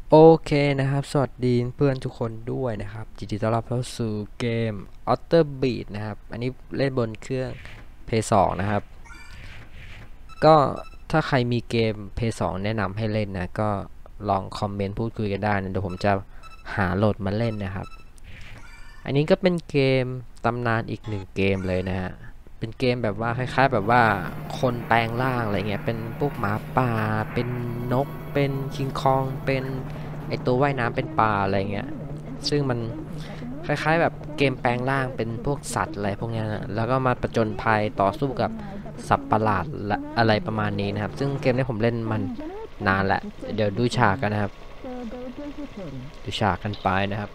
โอเคนะครับสวัสดีเพื่อนทุกคนด้วยนะครับยินดีต้อนรับเข้าสู่เกม Outer Beat นะครับอันนี้เล่นบนเครื่อง PS2 นะครับก็ถ้าใครมีเกม PS2 แนะนำให้เล่นนะก็ลองคอมเมนต์พูดคุยกันได้นะเดี๋ยวผมจะหาโหลดมาเล่นนะครับอันนี้ก็เป็นเกมตำนานอีกหนึ่งเกมเลยนะฮะเป็นเกมแบบว่าคล้ายๆแบบว่าคนแปลงร่างอะไรเงี้ยเป็นพวกหมาป่าเป็นนกเป็นคิงคองเป็นไอตัวว่ายน้ำเป็นปลาอะไรเงี้ยซึ่งมันคล้ายๆแบบเกมแปลงร่างเป็นพวกสัตว์อะไรพวกเนี้ยนะแล้วก็มาประจนภัยต่อสู้กับสัตว์ประหลาดและอะไรประมาณนี้นะครับซึ่งเกมนี้ผมเล่นมันนานแหละเดี๋ยวดูฉากกันนะครับดูฉากกันไปนะครับ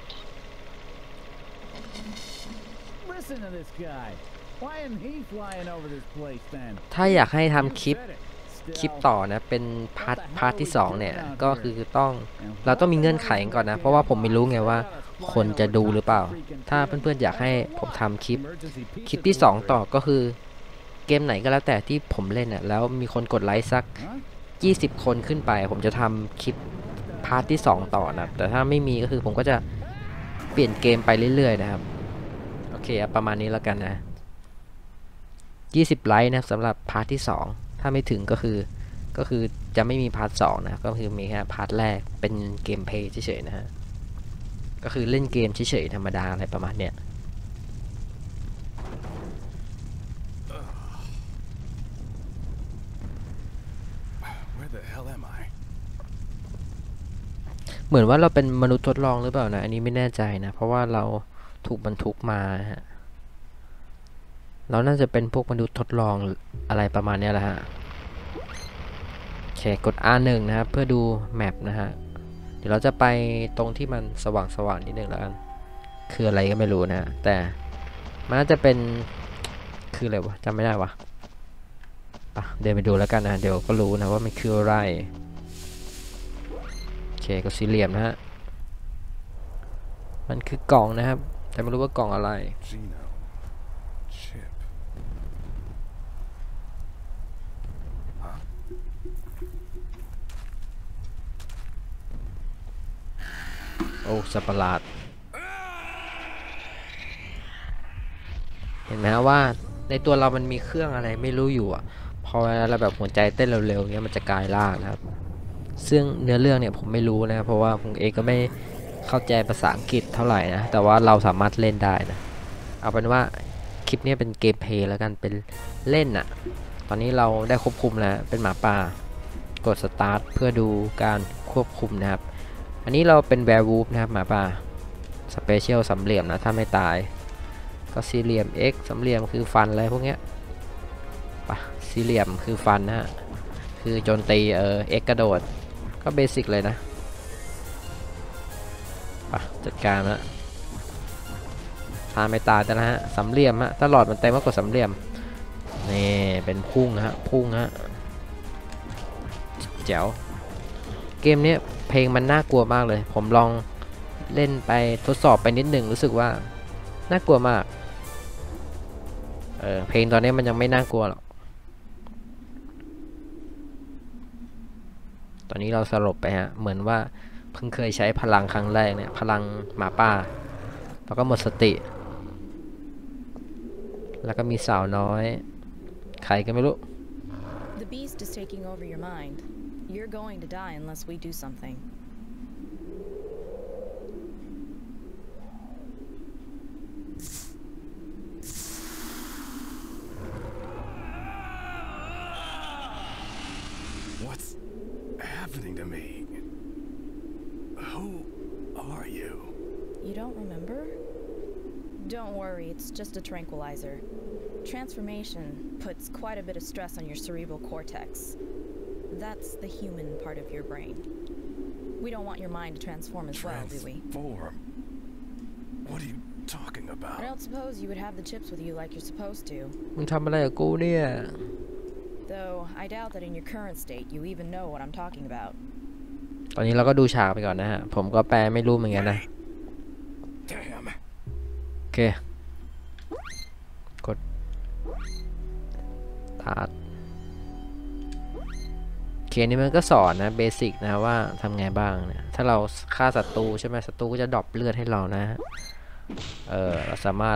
Listen to this guy. Why isn't he flying over this place then? ถ้าอยากให้ทำคลิป Still, ต่อนะเป็นพาร์ทที่2เนี่ยก็คือต้องเราต้องมีเงื่อนไขก่อนนะเพราะว่าผมไม่รู้ไงว่าคนจะดูหรือเปล่าถ้าเพื่อนๆอยากให้ผมทำคลิปที่2ต่อก็คือเกมไหนก็แล้วแต่ที่ผมเล่นอ่ะแล้วมีคนกดไลค์สัก20คนขึ้นไปผมจะทำคลิปพาร์ทที่2ต่อนะแต่ถ้าไม่มีก็คือผมก็จะเปลี่ยนเกมไปเรื่อยๆนะครับโอเคประมาณนี้แล้วกันนะ20ไลค์นะสำหรับพาร์ทที่2ถ้าไม่ถึงก็คือจะไม่มีพาร์ท2นะก็คือมีแค่พาร์ทแรกเป็นเกมเพลย์เฉยๆนะฮะก็คือเล่นเกมเฉยๆธรรมดาอะไรประมาณเนี้ย Where the hell am I? เหมือนว่าเราเป็นมนุษย์ทดลองหรือเปล่านะอันนี้ไม่แน่ใจนะเพราะว่าเราถูกบรรทุกมาฮะเราน่าจะเป็นพวกมนุษย์ทดลองอะไรประมาณนี้แหละฮะโอเคกด R1 นะครับเพื่อดูแมปนะฮะเดี๋ยวเราจะไปตรงที่มันสว่างๆนิดนึงแล้วกันคืออะไรก็ไม่รู้นะแต่มันน่าจะเป็นคืออะไรวะจำไม่ได้วะปะเดินไปดูแล้วกันนะเดี๋ยวก็รู้นะว่ามันคืออะไรโอเคก็สี่เหลี่ยมนะฮะมันคือกล่องนะครับแต่ไม่รู้ว่ากล่องอะไร Gino. Chip. Huh? โอ้สัตว์ประหลาดเห็นไหมฮะว่าในตัวเรามันมีเครื่องอะไรไม่รู้อยู่อ่ะพอเวลาเราแบบหัวใจเต้นเร็วๆเงี้ยมันจะกลายร่างนะครับซึ่งเนื้อเรื่องเนี่ยผมไม่รู้นะเพราะว่าผมเองก็ไม่เข้าใจภาษาอังกฤษเท่าไหร่นะแต่ว่าเราสามารถเล่นได้นะเอาเป็นว่าคลิปนี้เป็นเกมเพลย์แล้วกันเป็นเล่นอ่ะตอนนี้เราได้ควบคุมแล้วเป็นหมาป่ากดสตาร์ทเพื่อดูการควบคุมนะครับอันนี้เราเป็นแวร์วูฟนะครับหมาป่าสเปเชียลสามเหลี่ยมนะถ้าไม่ตายก็สี่เหลี่ยม X สามเหลี่ยมคือฟันอะไรพวกเนี้ยปะสี่เหลี่ยมคือฟันนะฮะคือโจมตีX กระโดดก็เบสิกเลยนะปะจัดการละตายไม่ตายแต่ละฮะสามเหลี่ยมฮะถ้าหลอดมันเต็มก็กดสามเหลี่ยมนี่เป็นพุ่งนะฮะพุ่งฮะแจ๋วเกมนี้เพลงมันน่ากลัวมากเลยผมลองเล่นไปทดสอบไปนิดหนึ่งรู้สึกว่าน่ากลัวมากเพลงตอนนี้มันยังไม่น่ากลัวหรอกตอนนี้เราสลบไปฮะเหมือนว่าเพิ่งเคยใช้พลังครั้งแรกเนี่ยพลังหมาป่าแล้วก็หมดสติแล้วก็มีสาวน้อยใครก็ไม่รู้ The beast is taking over your mind. You're going to die unless we do something. What's happening to me? Who are you? You don't remember? Don't worry, it's just a tranquilizer. Transformation puts quite a bit of stress on your cerebral cortex. That's the human part of your brain. We don't want your mind to transform as well, do we? Transform? What are you talking I about? don't suppose you would have the chips with you like you're supposed to. มึงทำอะไรกับกูเนี่ย Though, I doubt that in your current state you even know what I'm talking about. ตอนนี้เราก็ดูฉากไปก่อนนะฮะผมก็แปลไม่รู้เหมือนกันนะ Damn. โอเคกดตัดโอเคเคนี่มันก็สอนนะเบสิกนะว่าทำไงบ้างนะถ้าเราฆ่าศัตรูใช่ไหมศัตรูก็จะดรอปเลือดให้เรานะเราสามารถ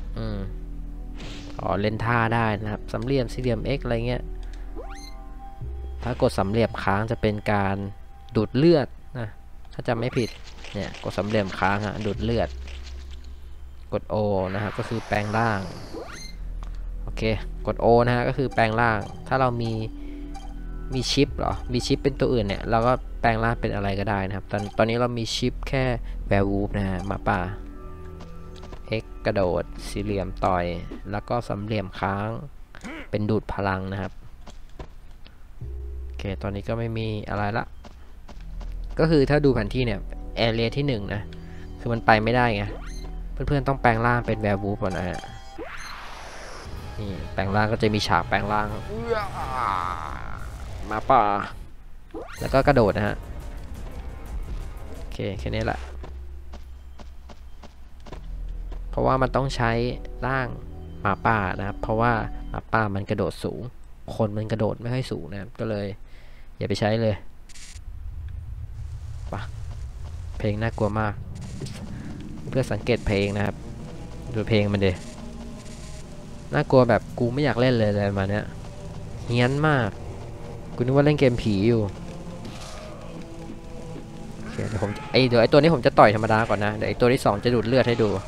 เล่นท่าได้นะครับสามเหลี่ยมสี่เหลี่ยม X อะไรเงี้ยถ้ากดสามเหลี่ยมค้างจะเป็นการดูดเลือดนะถ้าจำไม่ผิดเนี่ยกดสามเหลี่ยมค้างฮะดูดเลือดกด O นะครับก็คือแปลงร่างโอเคกด O นะฮะก็คือแปลงร่างถ้าเรามีชิปเหรอมีชิปเป็นตัวอื่นเนี่ยเราก็แปลงร่างเป็นอะไรก็ได้นะครับตอนนี้เรามีชิปแค่แวร์วูฟนะฮะหมาป่า X กระโดดสี่เหลี่ยมต่อยแล้วก็สามเหลี่ยมค้างเป็นดูดพลังนะครับโอเคตอนนี้ก็ไม่มีอะไรละก็คือถ้าดูแผนที่เนี่ยแอเรียที่1นะคือมันไปไม่ได้ไงเพื่อนๆต้องแปลงร่างเป็นแวร์วูฟก่อนนะฮะนี่แปลงร่างก็จะมีฉากแปลงร่างหมาป่าแล้วก็กระโดดนะฮะโอเคแค่นี้แหละเพราะว่ามันต้องใช้ร่างหมาป่านะครับเพราะว่าหมาป่ามันกระโดดสูงคนมันกระโดดไม่ค่อยสูงนะครับก็เลยอย่าไปใช้เลยปะเพลงน่ากลัวมากเพื่อสังเกตเพลงนะครับดูเพลงมันดิน่ากลัวแบบกูไม่อยากเล่นเลยอะไรมาเนี้ยเฮี้ยนมากกูนึกว่าเล่นเกมผีอยู่โอเคเดี๋ยวไอตัวนี้ผมจะต่อยธรรมดาก่อนนะเดี๋ยวไอตัวที่2จะดูดเลือดให้ดู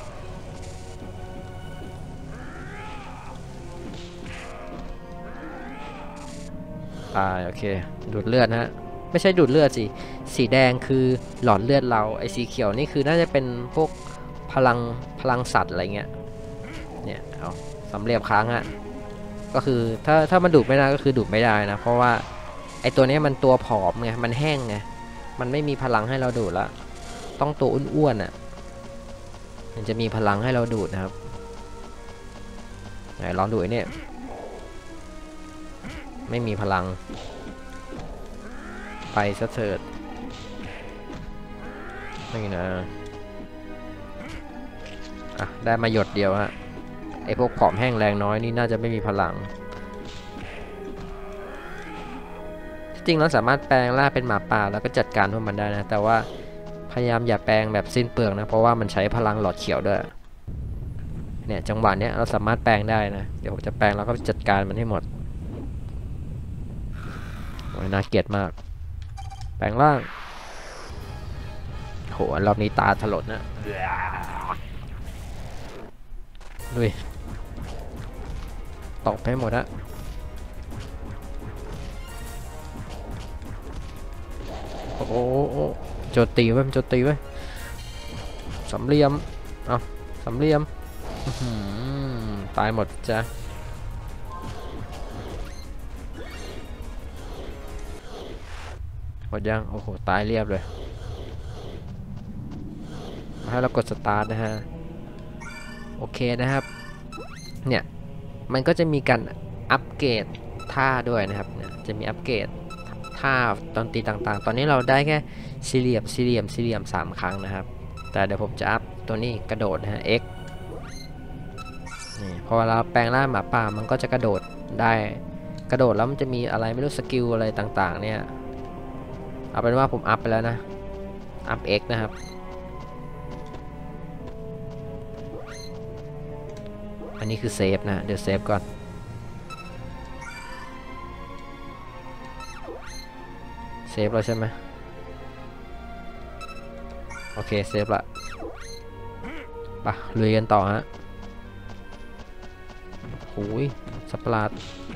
โอเคดูดเลือดนะฮะไม่ใช่ดูดเลือดสิสีแดงคือหลอดเลือดเราไอสีเขียวนี่คือน่าจะเป็นพวกพลังสัตว์อะไรเงี้ยเนี่ยเอาสำเหลี่ยมค้างฮะก็คือถ้ามันดูดไม่ได้ก็คือดูดไม่ได้นะเพราะว่าไอตัวนี้มันตัวผอมไงมันแห้งไงมันไม่มีพลังให้เราดูดละต้องตัวอ้วนๆอ่ะมันจะมีพลังให้เราดูดนะครับไหนลองดูไอเนี่ยไม่มีพลังไปซะเถิดนี่นะได้มาหยดเดียวฮะไอพวกผอมแห้งแรงน้อยนี่น่าจะไม่มีพลังจริงแล้วสามารถแปลงร่างเป็นหมาป่าแล้วก็จัดการพวกมันได้นะแต่ว่าพยายามอย่าแปลงแบบสิ้นเปลืองนะเพราะว่ามันใช้พลังหลอดเขียวด้วยเนี่ยจังหวะเนี้ยเราสามารถแปลงได้นะเดี๋ยวผมจะแปลงแล้วก็จัดการมันให้หมดน่าเกลียดมากแปลงร่างโหรอบนี้ตาถลนนะดุยตกไปหมดอะโอ้โหโจมตีไว้มันโจมตีไว้สามเหลี่ยมสามเหลี่ยมตายหมดจ้ะหมดยังโอ้โหตายเรียบเลยมาให้เรากดสตาร์ทนะฮะโอเคนะครับเนี่ยมันก็จะมีการอัปเกรดท่าด้วยนะครับเนี่ยจะมีอัปเกรดท่าดนตรีต่างๆตอนนี้เราได้แค่สี่เหลี่ยม3 ครั้งนะครับแต่เดี๋ยวผมจะอัพตัวนี้กระโดดนะฮะ X นี่พอเราแปลงร่างหมาป่ามันก็จะกระโดดได้กระโดดแล้วมันจะมีอะไรไม่รู้สกิลอะไรต่างๆเนี่ยเอาเป็นว่าผมอัพไปแล้วนะอัพ X นะครับอันนี้คือเซฟนะเดี๋ยวเซฟก่อนเซฟแล้วใช่ไหมโอเคเซฟละไปลุยกันต่อฮะโอ้ยสับประหลาด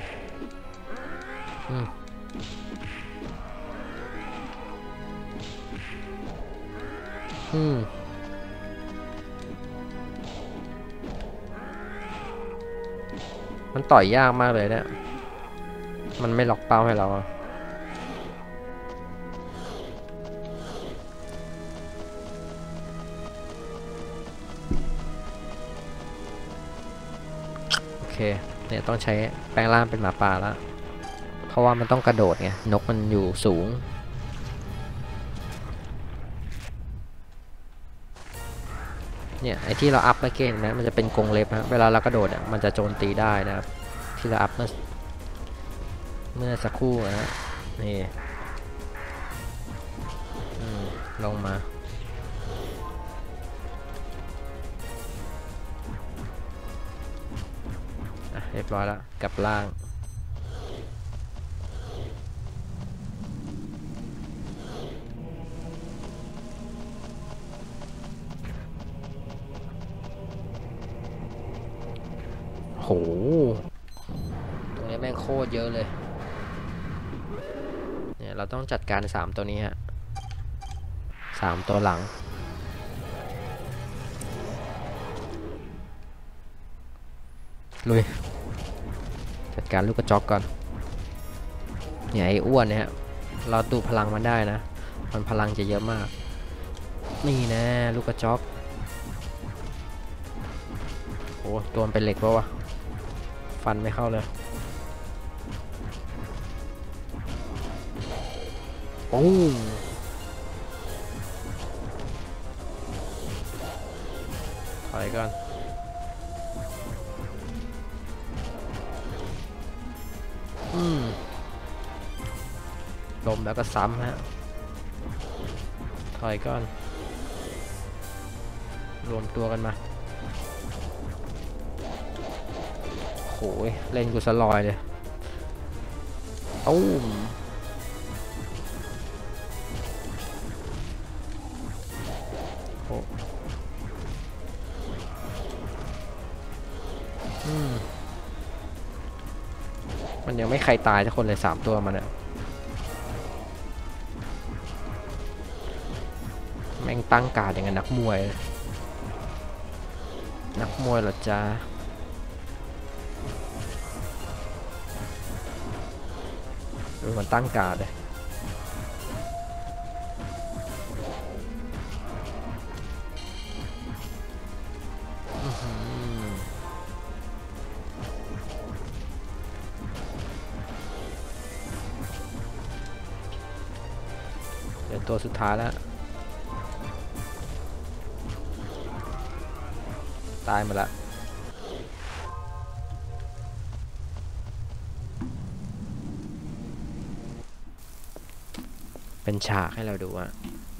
มันต่อยยากมากเลยเนี่ยมันไม่ล็อกเป้าให้เราโอเคเนี่ยต้องใช้แปลงร่างเป็นหมาป่าแล้วเพราะว่ามันต้องกระโดดไงนกมันอยู่สูงเนี่ยไอที่เราอัพเมื่อกี้เห็นไหมมันจะเป็นกรงเล็บนะเวลาเรากระโดดมันจะโจมตีได้นะครับที่เราอัพเมื่อสักครู่นะนี่ลงมาเรียบร้อยแล้วกลับล่างโหตรงนี้แม่งโคตรเยอะเลยเนี่ยเราต้องจัดการ3ตัวนี้ฮะ3ตัวหลังลุยจัดการลูกกระจอกก่อนเนี่ยไอ้อ้วนเนี่ยเราดูพลังมันได้นะมันพลังจะเยอะมากนี่นะลูกกระจอกโอ้ตัวมันเป็นเหล็กปะวะฟันไม่เข้าเลยโอ้ถอยก่อนลมแล้วก็ซ้ำฮะถอยก่อนรวมตัวกันมาโหยเล่นกูสลอยเลยตุ้มโอ้มันยังไม่ใครตายทุกคนเลย3ตัวมันอะแม่งตั้งการ์ดอย่างกับนักมวยเหรอจ๊ะดูมันตั้งการ์ดเลยเดี๋ยวตัวสุดท้ายแล้วตายหมดละเป็นฉากให้เราดูอะ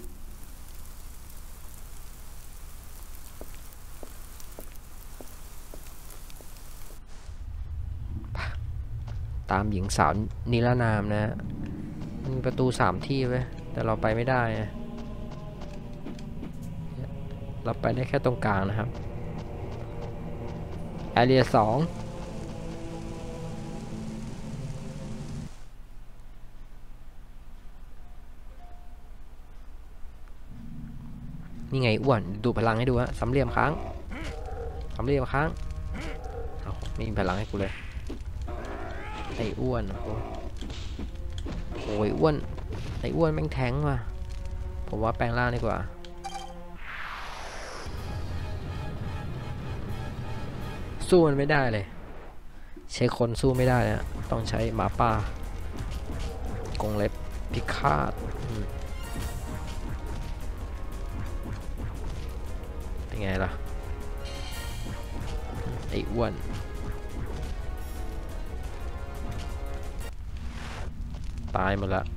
ตามหญิงสาวนิรนามนะมีประตู3ที่ไว้แต่เราไปไม่ได้เราไปได้แค่ตรงกลางนะครับแอเรีย2นี่ไงอ้วนดูพลังให้ดูฮะสามเหลี่ยมค้างไม่มีพลังให้กูเลยไอ้อ้วนโอ้ยอ้วนไอ้อ้วนแม่งแทงว่ะผมว่าแปลงร่างดีกว่าสู้มันไม่ได้เลยใช้คนสู้ไม่ได้นะต้องใช้หมาป่ากรงเล็บพิฆาตเป็นไงล่ะไอ้อ้วนตายหมดละ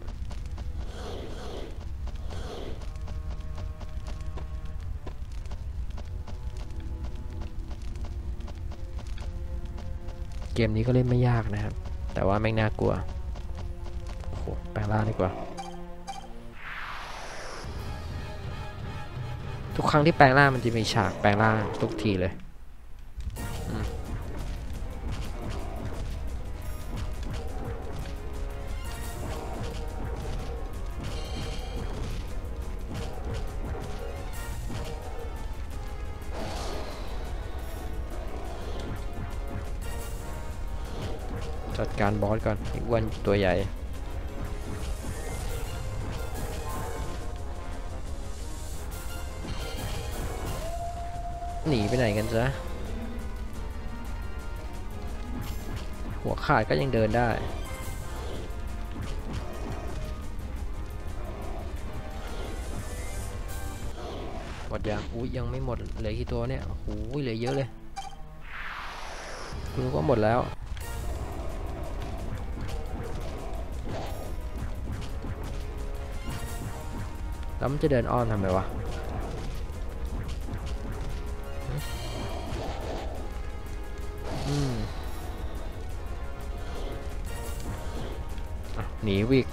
เกมนี้ก็เล่นไม่ยากนะครับแต่ว่าไม่น่ากลัวโอ้โหแปลงร่างดีกว่าทุกครั้งที่แปลงร่างมันจะมีฉากแปลงร่างทุกทีเลยจัดการบอสก่อนอีกวันตัวใหญ่หนีไปไหนกันจ๊ะหัวขาดก็ยังเดินได้หมดยังอุ้ยยังไม่หมดเหลือกี่ตัวเนี่ยโอ้ยเหลือเยอะเลยคุณก็หมดแล้วแล้วมันจะเดินอ้อมทำไมวะหนีวิก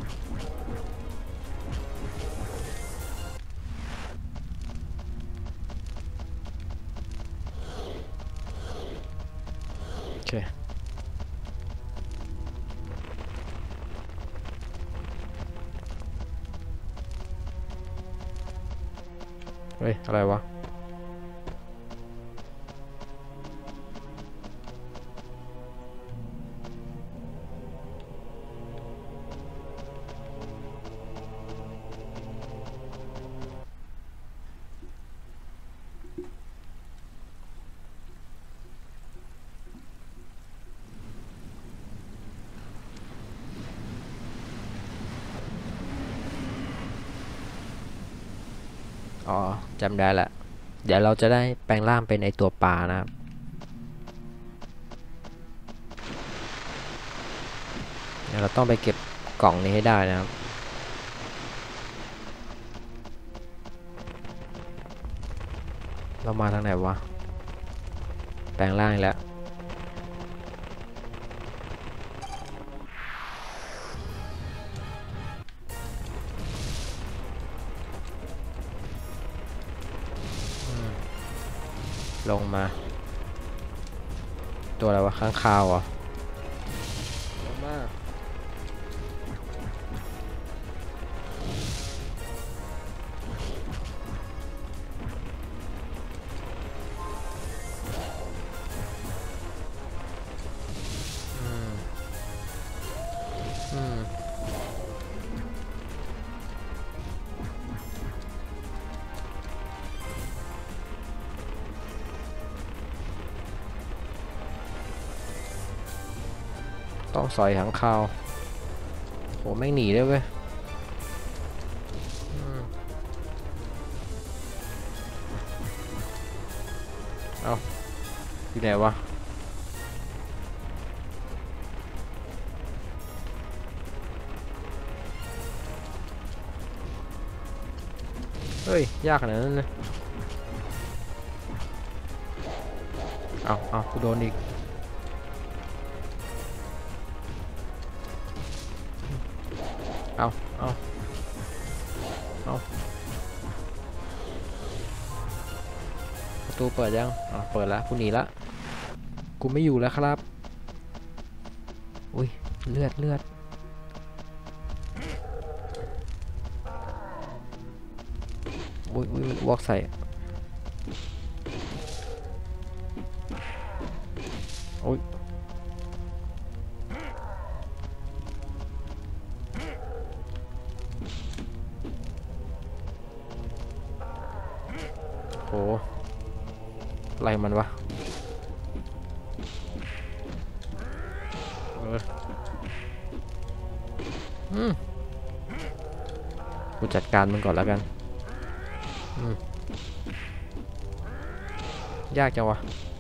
โอเคเฮ้ยอะไรวะอ๋อจำได้ละเดี๋ยวเราจะได้แปลงร่างเป็นไอตัวปลานะครับเดี๋ยวเราต้องไปเก็บกล่องนี้ให้ได้นะครับเรามาทางไหนวะแปลงร่างแล้วลงมาตัวอะไรวะข้างคาวอ่ะลงมาต้องสอยหางคาวโหแม่งหนีได้เว้ยเอาอยู่ไหนวะเฮ้ยยากขนาดนั้นเลยเอากูโดนอีกเอาประตูเปิดยังเปิดแล้วกูหนีละกูไม่อยู่แล้วครับอุ้ยเลือดอุ้ยมันอ้วกใส่อุ้ยโหอะไรมันวะกูจัดการมันก่อนแล้วกันยากจังวะ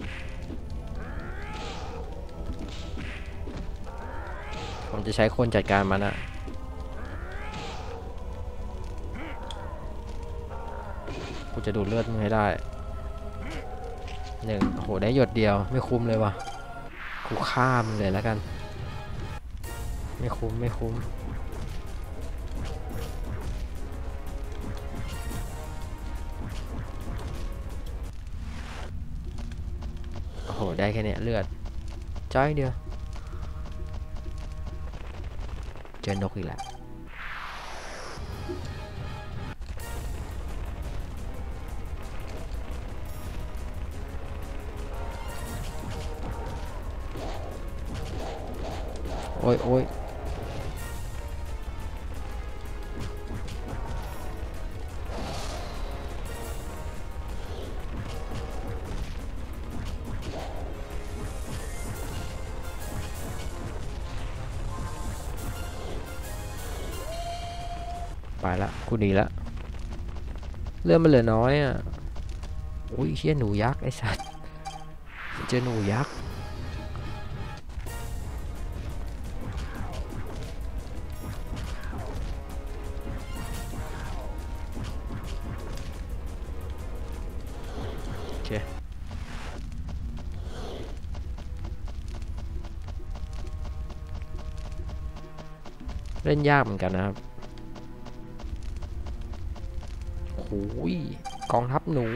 ผมจะใช้คนจัดการมันอะกูจะดูดเลือดมึงให้ได้1โหได้หยดเดียวไม่คุ้มเลยวะกูฆ่ามึงเลยแล้วกันไม่คุ้มโอ้โหได้แค่เนี้ยเลือดจ้อยเดียวเจอนกอีกแล้วโอ้ยไปละกูหนีละเลื่อนมันเหลือน้อยอ่ะอุ้ยเฮี้ยหนูยักษ์ไอ้สัตว์เจอหนูยักษ์เล่นยากเหมือนกันนะครับโอ้ยกองทัพหนู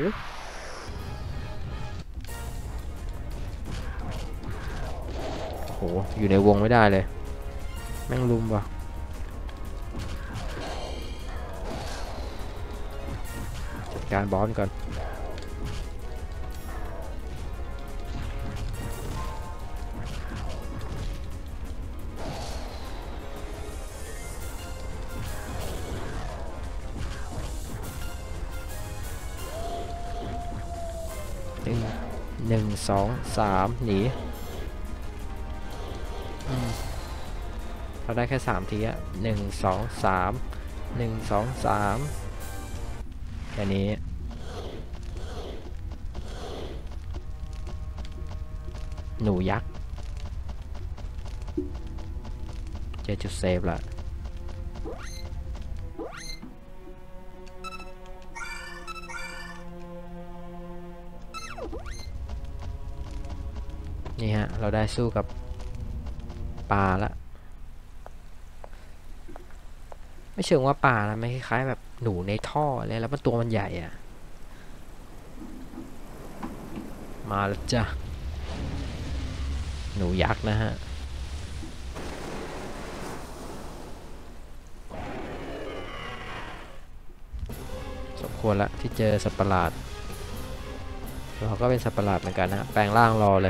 โอ้โหอยู่ในวงไม่ได้เลยแม่งลุมว่ะจัดการบอสก่อนหนึ่งสองสามหนีเราได้แค่3 ทีอะ1 2 3 1 2 3แค่นี้หนูยักษ์เจอจุดเซฟละนี่ฮะเราได้สู้กับปลาละไม่เชิงว่าปลานะไม่คล้ายๆแบบหนูในท่อเลยแล้วมันตัวมันใหญ่อะมาแล้วจ้ะหนูยักษ์นะฮะสมควรละที่เจอสัตว์ประหลาดเราก็เป็นสัตว์ประหลาดเหมือนกันนะแปลงร่างรอเลย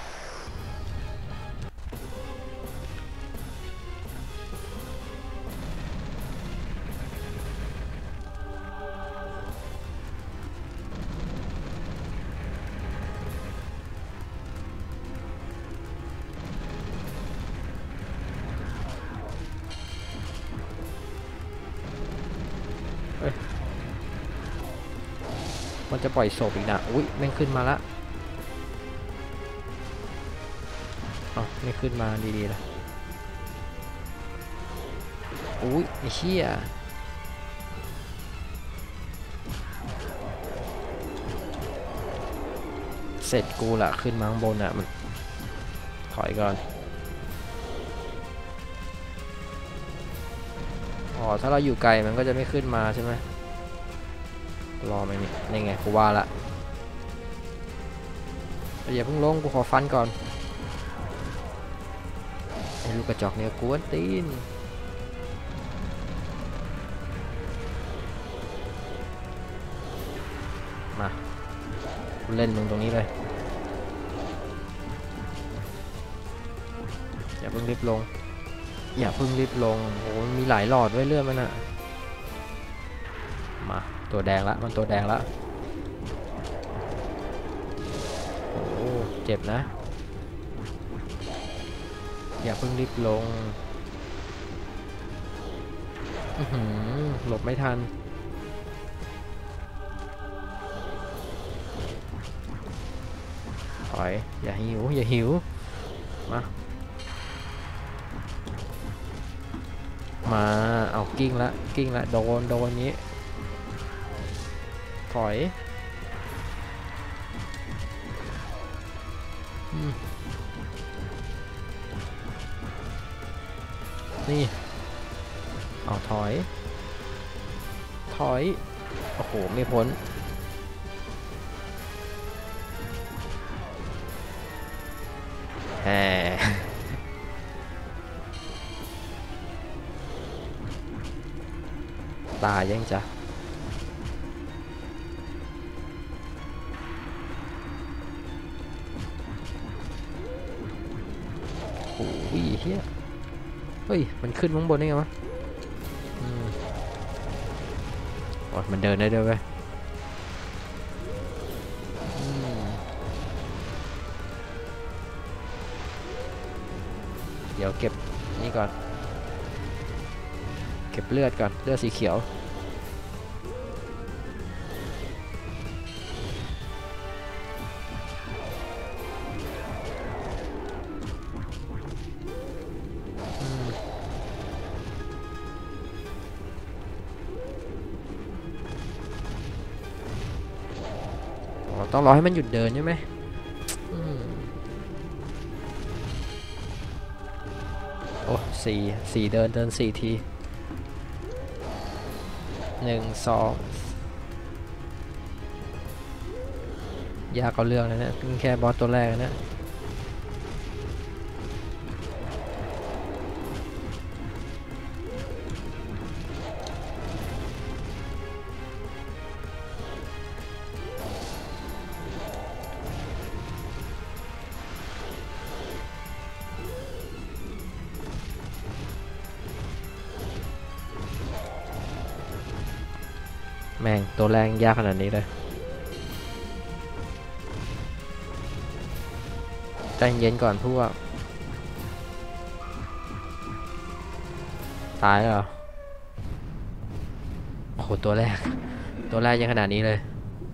มันจะปล่อยศพอีกนะอุ้ยแม่งขึ้นมาละอ๋อไม่ขึ้นมาดีๆละอุ้ยไอ้เชี่ยเสร็จกูละขึ้นมาข้างบนอ่ะมันถอยก่อนอ๋อถ้าเราอยู่ไกลมันก็จะไม่ขึ้นมาใช่ไหมรอไหมนี่ไงกูว่าละอย่าเพิ่งลงกูขอฟันก่อนไอ้ลูกกระจอกเนี่ยกวนตีนมาเล่นมึงตรงนี้เลยอย่าเพิ่งรีบลงอย่าเพิ่งรีบลงโอ้มีหลายหลอดไว้เลื่อนมันอะมาตัวแดงละมันตัวแดงละโอ้เจ็บนะอย่าเพิ่งรีบลงหลบไม่ทันถอยอย่าหิวอย่าหิวมาเอากิ้งละโดนนี้ถอยนี่เอาถอยโอ้โหไม่พ้นแหมตายยังจ้ะโอ้ยเฮียเฮ้ยมันขึ้นข้างบนได้ไงวะโอ้ยมันเดินได้ด้วยเว้ยเดี๋ยวเก็บนี่ก่อนเก็บเลือดก่อนเลือดสีเขียวต้องรอให้มันหยุดเดินใช่ไหมอืมโอ้สี่เดิน4 ที1 2ยากเอาเรื่องนะเนี่ยแค่บอสตัวแรกนะแม่งตัวแรงยากขนาดนี้เลยใจเย็นก่อนพวกตายแล้วเหรอโอ้โหตัวแรกยังขนาดนี้เลย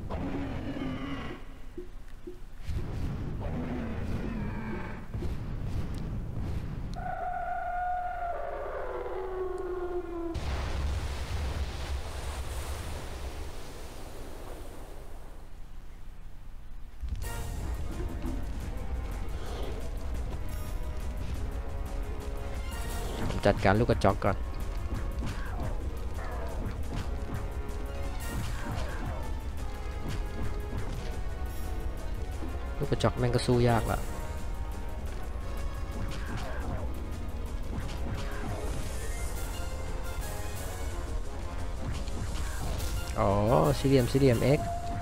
ผมจัดการลูกกระจอกก่อนลูกกระจอกแม่งก็สู้ยากละอ๋อสี่เหลี่ยม X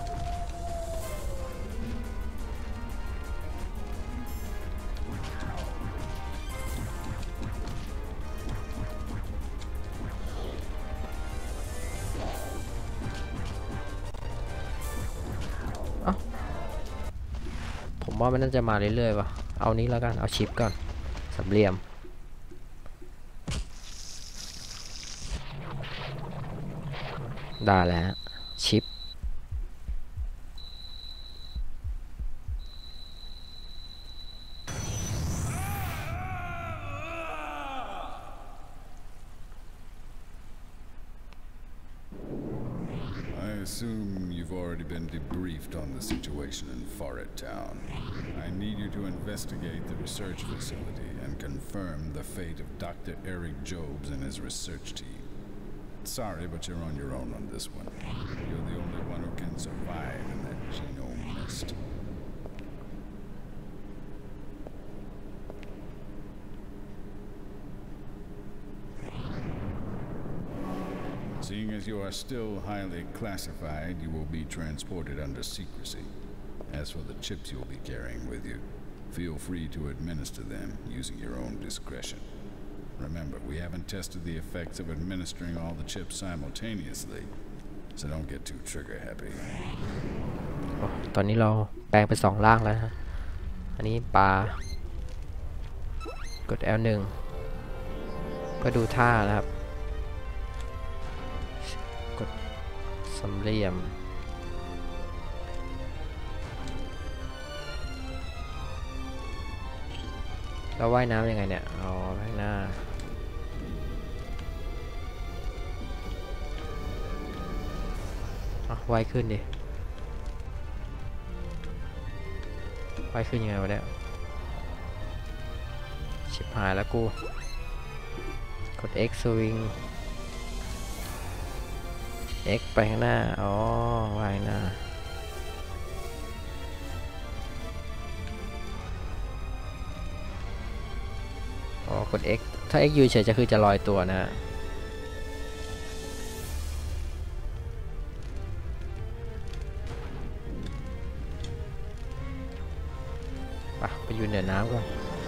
ผมว่ามันน่าจะมาเรื่อยๆว่ะเอานี้แล้วกันเอาชิปก่อนสามเหลี่ยมได้แล้วชิป I assume you've already been debriefed on the situation in Foret Town. I need you to investigate the research facility and confirm the fate of Dr. Eric Jobs and his research team. Sorry, but you're on your own on this one. You're the only one who can survive in that genome mist. Seeing as you are still highly classified, you will be transported under secrecy. As for the chips you'll be carrying with you, feel free to administer them using your own discretion. Remember, we haven't tested the effects of administering all the chips simultaneously, so don't get too trigger happy. ตอนนี้เราแปลงไป2 ร่างแล้วฮะอันนี้ปลากด L1 เพื่อดูท่านะครับกดสามเหลี่ยมแล้วว่ายน้ำยังไงเนี่ยอ๋อข้างหน้าว่ายขึ้นดิว่ายขึ้นยังไงวะเนี่ยชิบหายแล้วกูกด X swing X ไปข้างหน้าอ๋อว่ายหน้าอ๋อกด X ถ้า X อยู่เฉยจะคือจะลอยตัวนะฮะไปอยู่เหนือน้ำก่อน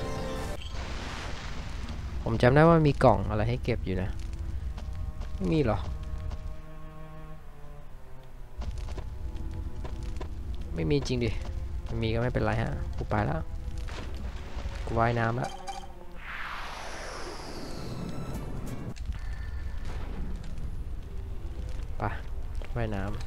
ผมจำได้ว่ามีกล่องอะไรให้เก็บอยู่นะไม่มีหรอไม่มีจริงดิไม่มีก็ไม่เป็นไรฮะกูไปแล้วกูว่ายน้ำแล้วไปว่ายน้ำ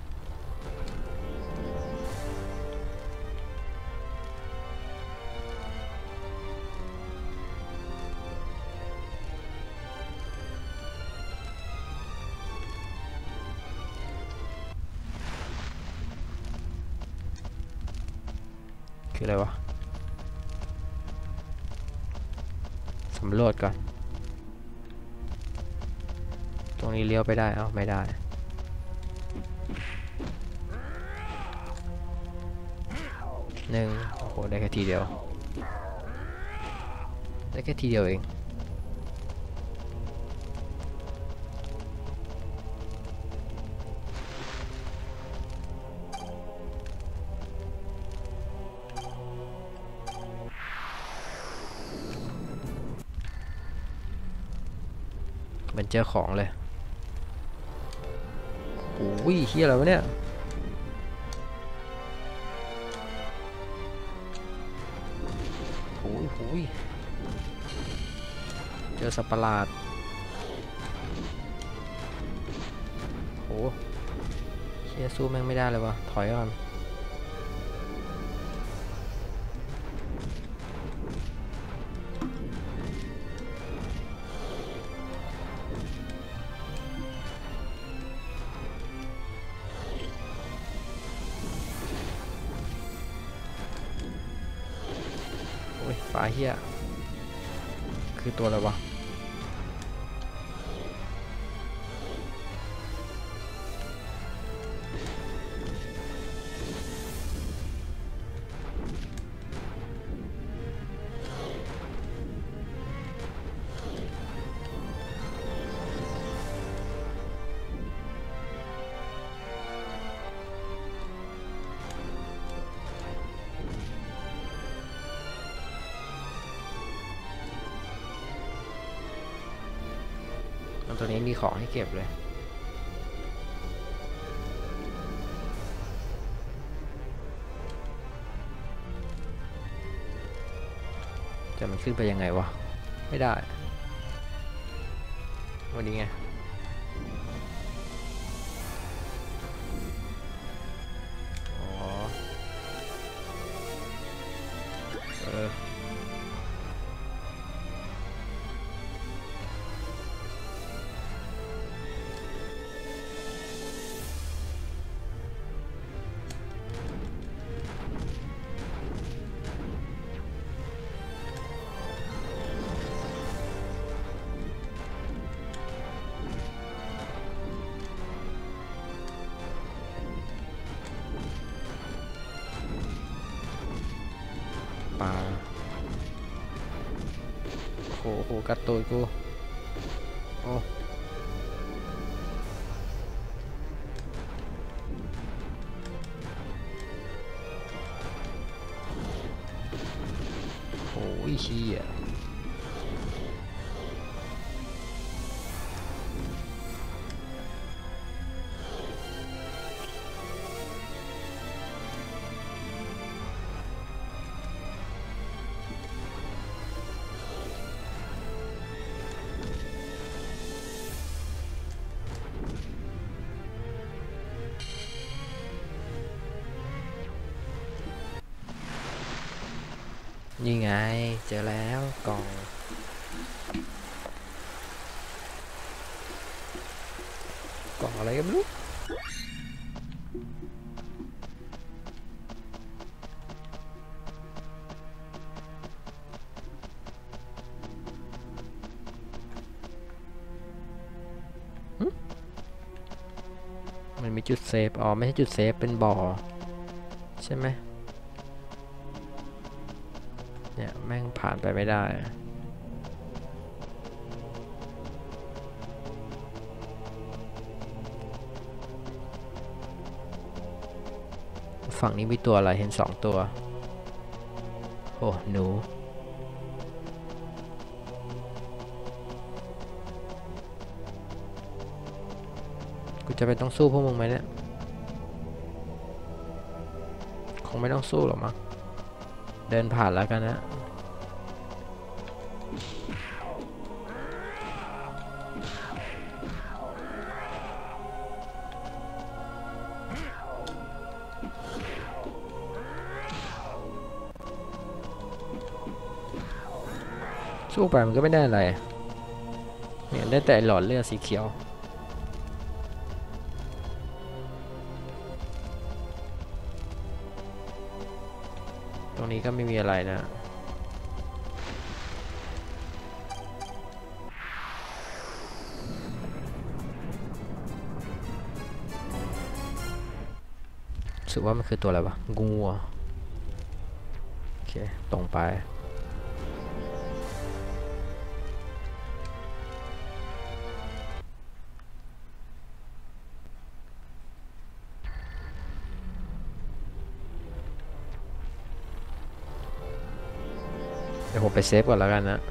คืออะไรวะสำรวจก่อนตรงนี้เลี้ยวไปได้เอ้าไม่ได้หนึ่งโอ้โหได้แค่ทีเดียวได้แค่ทีเดียวเองเหมือนเจอของเลยโอ้ยเฮียอะไรวะเนี่ยโอ้ยเจอสัตว์ประหลาดโอ้เฮียสู้แม่งไม่ได้เลยวะถอยก่อนปลาเหี้ยคือตัวอะไรวะตัวนี้มีของให้เก็บเลยจะมันขึ้นไปยังไงวะไม่ได้วันนี้ไงอ๋อปลาโอ้โหกัดตัวกูโอ้โหเชี่ยนี่ไงเจอแล้วกล่องอะไรก็ไม่รู้มันมีจุดเซฟอ๋อไม่ใช่จุดเซฟเป็นบ่อใช่ไหมเนี่ยแม่งผ่านไปไม่ได้ฝั่งนี้มีตัวอะไรเห็น2 ตัวโอ้หนูกูจะไปต้องสู้พวกมึงไหมเนี่ยคงไม่ต้องสู้หรอกมั้งเดินผ่านแล้วกันนะสู้ไปมันก็ไม่ได้อะไรเนี่ยได้แต่หลอดเลือดสีเขียวตรงรงนี้ก็ไม่มีอะไรนะรู้สึกว่ามันคือตัวอะไรวะงูโอเคตรงไปเดี๋ยวผมไปเซฟก่อนแล้วกันนะ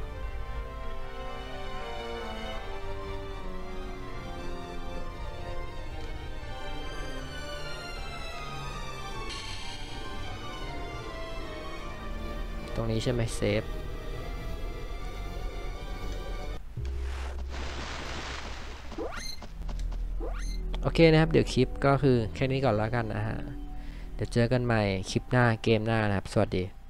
ตรงนี้ใช่ไหมเซฟโอเคนะครับเดี๋ยวคลิปก็คือแค่นี้ก่อนแล้วกันนะฮะเดี๋ยวเจอกันใหม่คลิปหน้าเกมหน้านะครับสวัสดี